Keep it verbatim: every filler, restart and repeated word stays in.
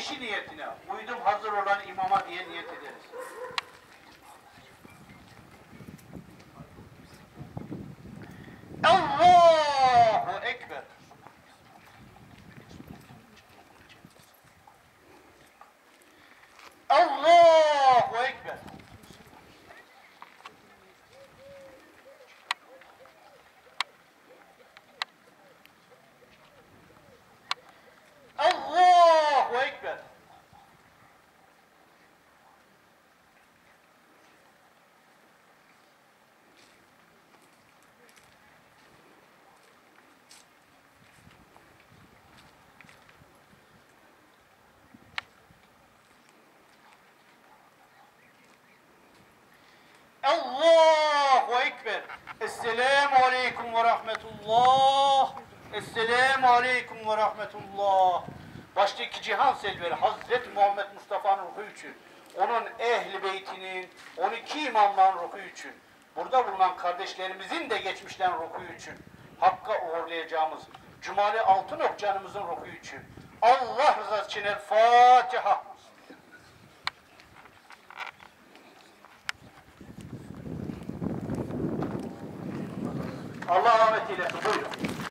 kişi niyetine, uydum hazır olan imama diye niyet ederiz. Allahu Ekber. Allahu Ekber. Allahu Ekber. Allahu Ekber. Esselamu Aleyküm ve Rahmetullah. Esselamu Aleyküm ve Rahmetullah. Başta iki cihan selveri Hazreti Muhammed Mustafa'nın ruhu için, onun ehli beytinin, on iki imamların ruhu için, burada bulunan kardeşlerimizin de geçmişten ruhu için, Hakk'a uğurlayacağımız Cumali Altınok canımızın ruhu için, Allah rızası için El Fatiha. Allah rahmet eylesin. Buyurun.